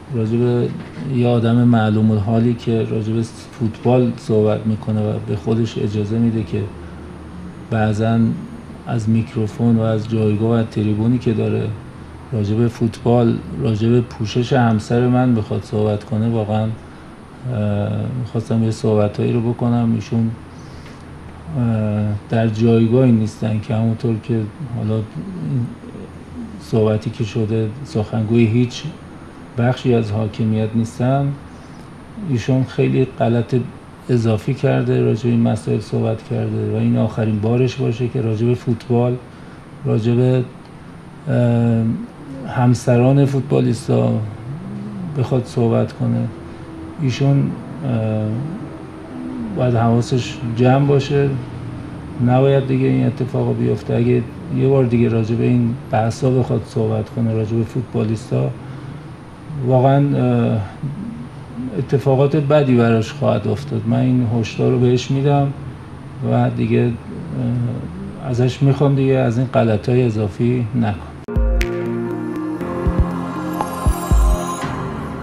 راجع به یه آدم معلوم الحالی که راجع به فوتبال صحبت میکنه و به خودش اجازه میده که بعضا از میکروفون و از جایگاه و تریبونی که داره راجع به فوتبال، راجع به پوشش همسر من بخواد صحبت کنه، واقعا میخواستم یه صحبتایی رو بکنم. ایشون در جایگاهی نیستن که همونطور که حالا این صحبتی که شده سخنگوی هیچ بخشی از حاکمیت نیستن. ایشون خیلی غلط اضافی کرده، راجع به این مسائل صحبت کرده و این آخرین بارش باشه که راجع به فوتبال، راجع به همسران فوتبالیستا بخواد صحبت کنه. ایشون باید حواسش جمع باشه، نباید دیگه این اتفاقا بیفته. اگه یه بار دیگه راجع به این بحثا بخواد صحبت کنه، راجع به فوتبالیستا، واقعا اتفاقات بدی براش خواهد افتاد. من این هشدار رو بهش میدم و دیگه ازش میخوام دیگه از این غلطای اضافی نکن.